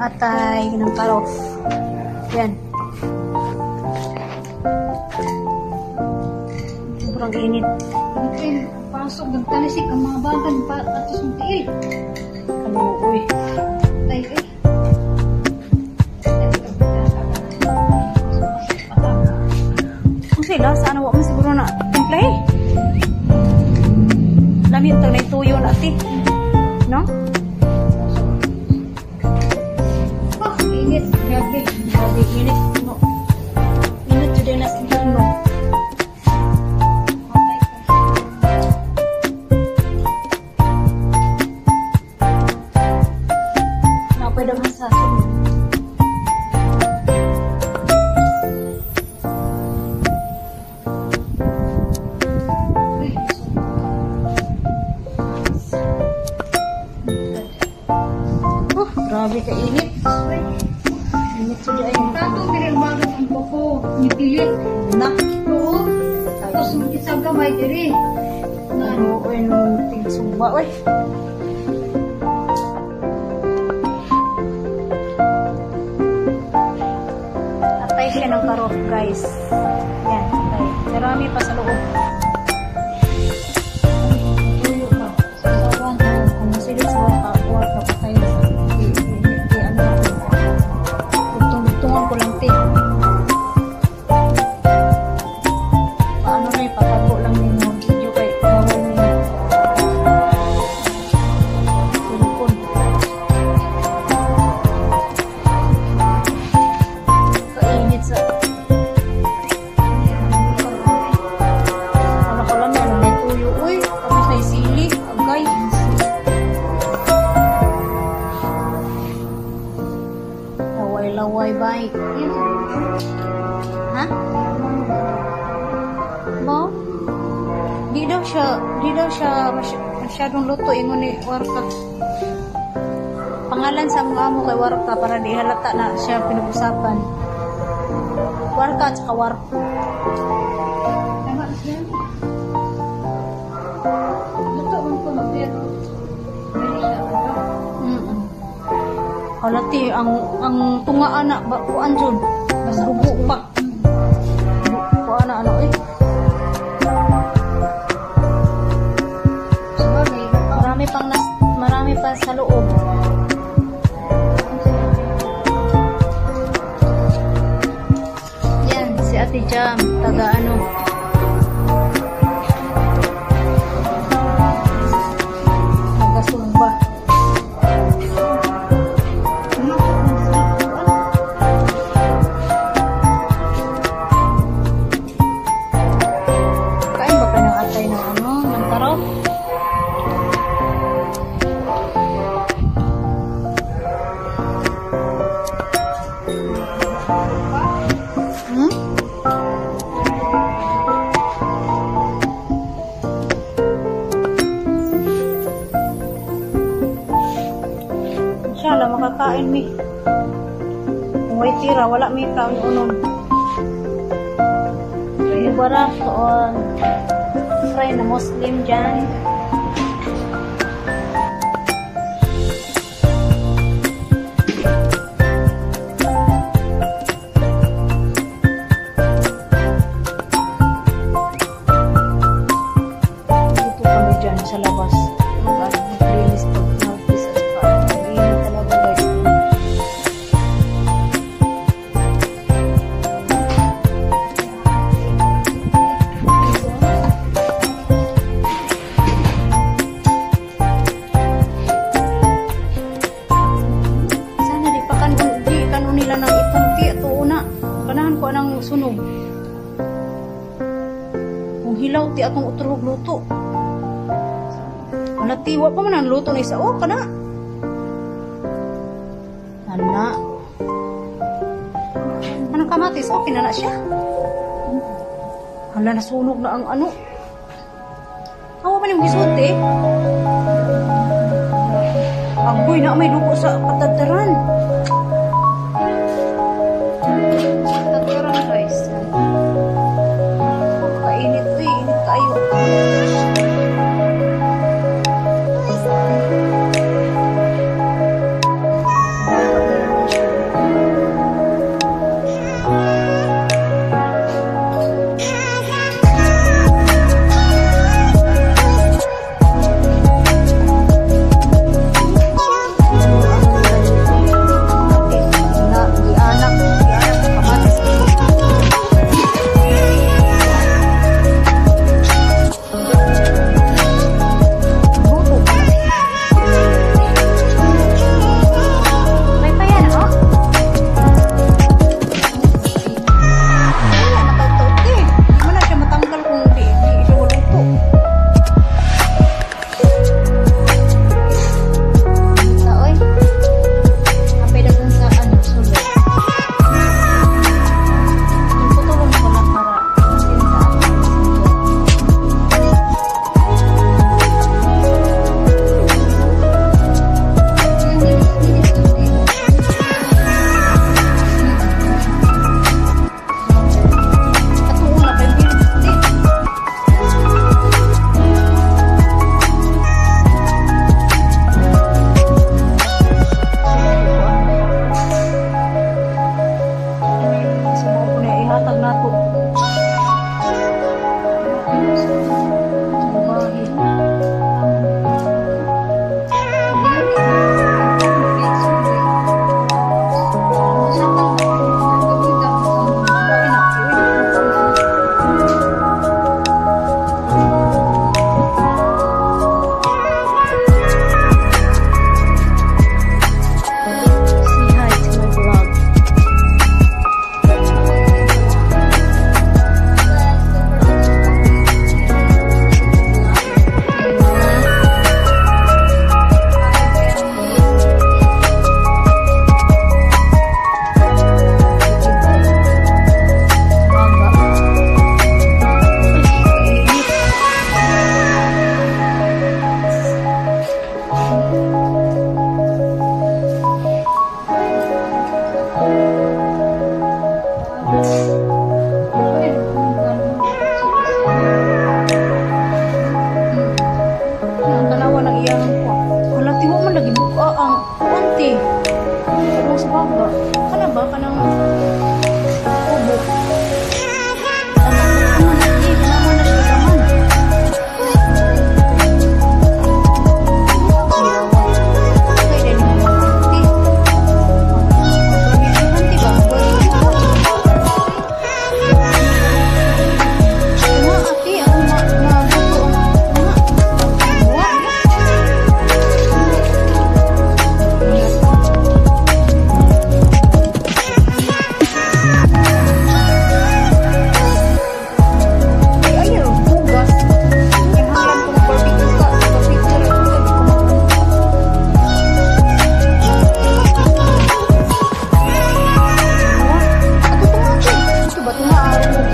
atay ng karof. Yan. Sobrang init. Pasok, nagtalisik ang mga bagan pa atos ng tiil. Kaluoy. Tay, eh. Kung sila, sana wak mo siguro na templay. Dami ito na ituyo natin. No? Oh, init. Grabe. Grabe, init. No? Init today na sa no? Pwede masasunod. Grabe ka init. Init sa diyan. Tato, pinagbagat ang koko. Nipilit. Na. Oo. Tapos mag-isang gamay diri. Oo, nung tigsumba, oy. Atay siya ng karof, guys. Yan, atay. Marami pa sa loob. Tuyo pa. Sasawan ko. Kung masilip sa waka patay na sa ano ako. Tugtungan ko lang, te. Paano na ipatago lang yung video kay bawal mo yung cellphone. Kainit sa wala ka lang yan, may tuyo, uy, tapos may sili, agay. Laway-laway bay. Ha? Ba? Di daw siya masyadong luto ingon ni Warka. Pangalan sa mga amo kay Warka para di halata na siya pinag-usapan. Warka at saka Warka. Tama siya. Luto man ko mag-pero. Dali siya. Halati ang tungaan na kuan jud. Basta rubo pa. Kuan na ano eh. Sabagay. Marami pa sa loob. Yan si Ate Jam, taga ano. Taga Sumba. Kain ba ka ng atay ng ano, ng taraw? Hmm? Inshallah, makakain mi. Kung may tira, wala mi kaon unon. Ibarat on fry na Muslim dyan. Dito kami dyan sa labas. Mag-release pag mag-pisa pa. Mag-init talaga guys. Sana di pa kanon nila ng itong ti at una. Kanahan ko ng sunog. Kung hilaw ti atong uturog luto. Natiwa pa man ang luto na isa. Oh, kana. Ana. Anong kamatis? Okay na siya. Hala, nasunog na ang ano. Hawa man yung gisot eh. Agoy na may dugo sa patataran. Patataran guys. Kainit eh. Init kayo.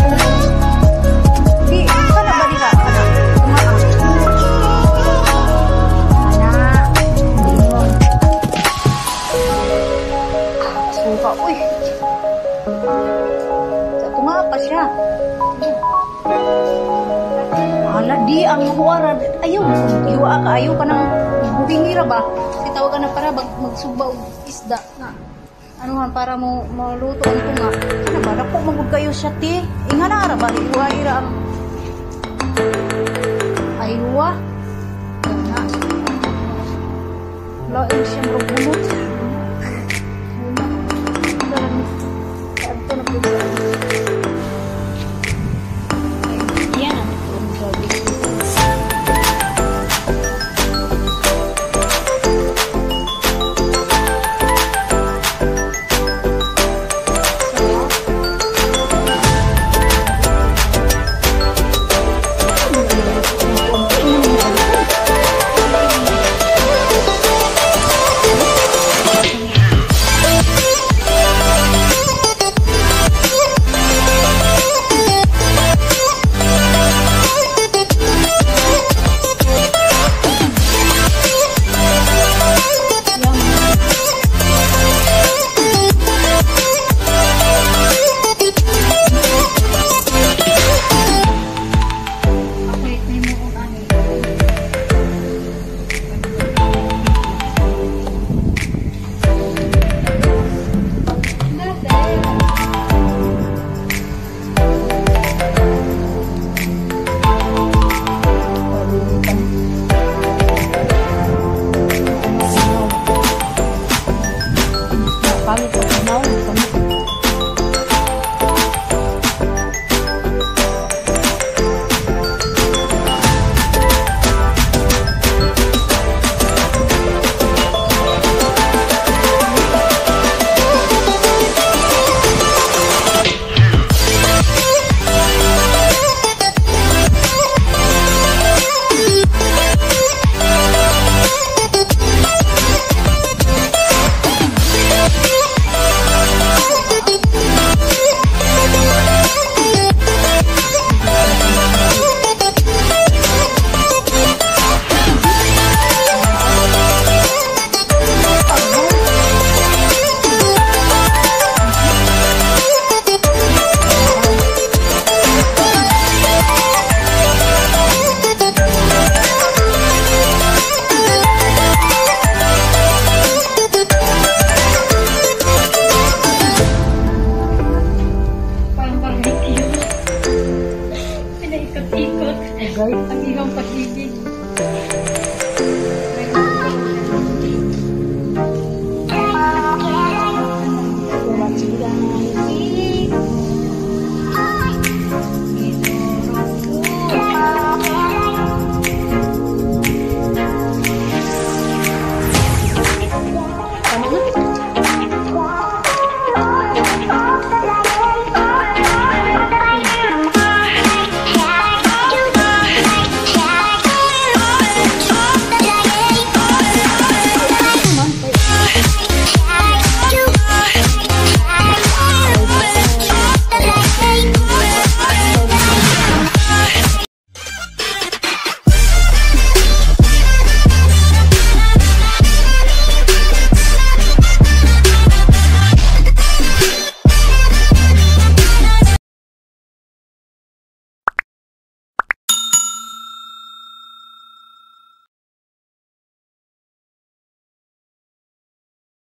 Di, kana ba nila? Kana, kumaan. Ana, ingon. Suka, uy. Sa tunga pa siya. Ala, di ang huwara. Ayaw, hiwa ka. Ayaw ka ng buhingira ba? Kasi tawagan na para magsuba og isda na. Anuhan para mo maluto ang tunga. Ano ba? Naku, magod kayo siya, ti. Inga na ara ba? Hiwa-hira ang aywa. Gana. Lain siyang rubunot. Ito na po siya. Yan ang ito. Grabe. Pinaikot-ikot. Ang iyong pag-ibig.